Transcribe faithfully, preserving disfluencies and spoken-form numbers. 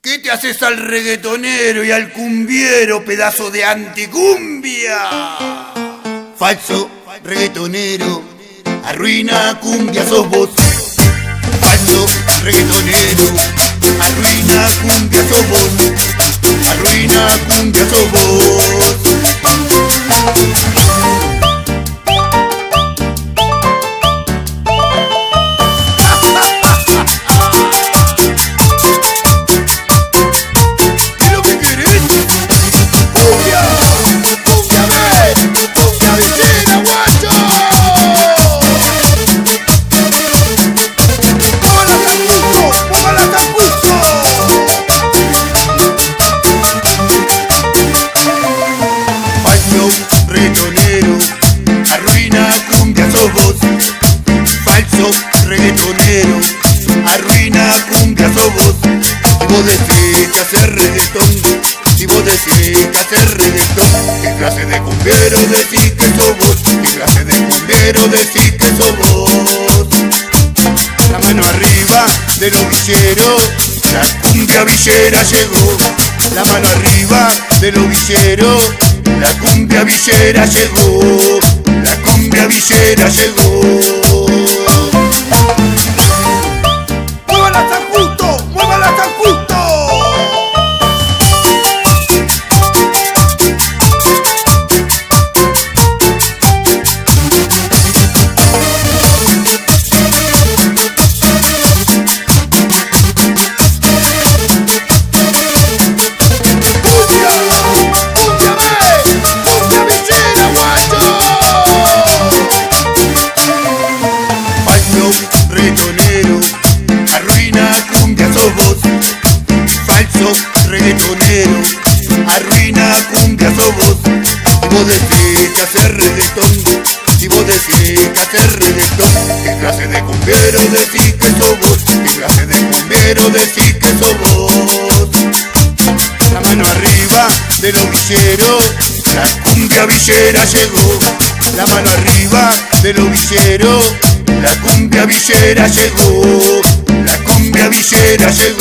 ¿Qué te haces al reggaetonero y al cumbiero, pedazo de anticumbia? Falso reggaetonero, arruina cumbia sos vos. Falso reggaetonero, arruina cumbia sos vos. Arruina cumbia sos vos. Reggaetonero, arruina cumbia sos vos. Falso reggaetonero, arruina cumbia sos vos. Si vos decís que hacer reggaetón, si vos decís que hacer reggaetón, ¿qué clase de cumbiero decís que sos vos? ¿Qué clase de cumbiero decís que sos vos? La mano arriba de los villeros, la cumbia villera llegó. La mano arriba de los villeros, la cumbia villera llegó. La cumbia villera llegó. ¡Muévala San Justo! ¡Muévala San Justo! Reggaetonero, arruina cumbia sos vos. Falso reggaetonero, arruina cumbia sos vos. Si vos decís que hacer reggaetón, si vos decís que hacer reggaetón, ¿qué clase de cumbiero decís que sos vos? ¿Qué clase de cumbiero decís que sos vos? La mano arriba de los villeros, la cumbia villera llegó. La mano arriba de los villeros, la cumbia villera llegó. La cumbia villera llegó.